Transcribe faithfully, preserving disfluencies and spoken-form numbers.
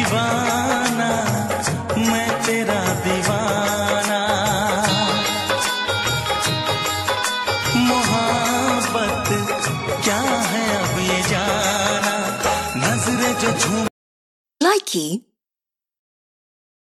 दीवाना, मैं तेरा दीवाना। मोहब्बत क्या है अब ये जाना, नजरे जो झूम Likey